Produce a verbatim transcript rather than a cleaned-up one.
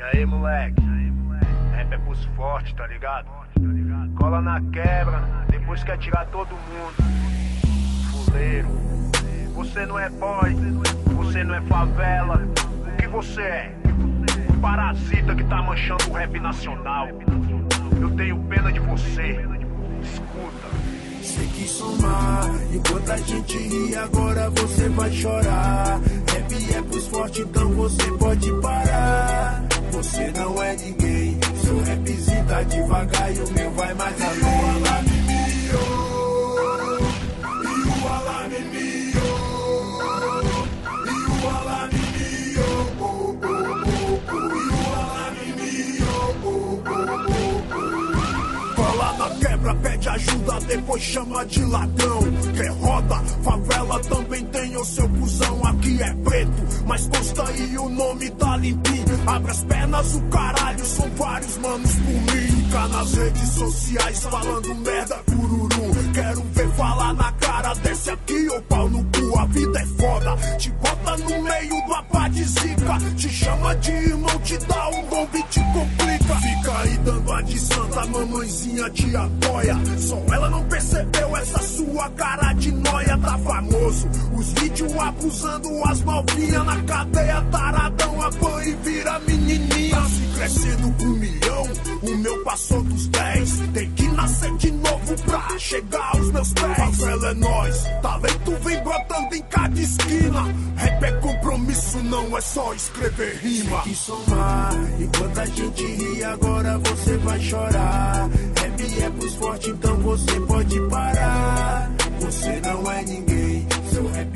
E aí, moleque? Rap é pros fortes, tá ligado? Cola na quebra, depois quer tirar todo mundo. Fuleiro. Você não é boy, você não é favela. O que você é? Um parasita que tá manchando o rap nacional. Eu tenho pena de você. Escuta. Você quis somar, enquanto a gente ri, agora você vai chorar. Rap é pros fortes, então você pode parar. Você não é ninguém, seu rapzinho tá devagar e o meu vai mais além. E o alarme mio, e o alarme mio, e o alarme mio, oh, oh, oh, oh, e o alarme mio, oh, oh, oh, oh. Cola na quebra, pede ajuda, depois chama de ladrão. Quer roda, favela também tem o seu cuzão. Aqui é preto, mas consta aí o nome tá limpinho. Abre as pernas, o caralho, são vários manos por mim. Cá nas redes sociais falando merda, cururu. Quero ver falar na cara, desce aqui ou pau no cu. A vida é foda, te bota no meio do apá de zica. Te chama de irmão, te dá um bombe e te complica. Fica aí dando a de santa, mamãezinha te apoia. Só ela não percebeu essa sua cara de noia. Tá famoso, os vídeos abusando as novinhas na cadeia. Taradão, apanha e vira menininha. Se crescendo um milhão, o meu passou dos dez. Tem que nascer de novo pra chegar aos meus pés. Favela é nós, talento vem brotando em cada esquina. Rap é compromisso, não é só escrever rima. Tem que somar, enquanto a gente ri, agora você vai chorar. Rap é pros fortes, então você pode parar. Você não é ninguém, seu rap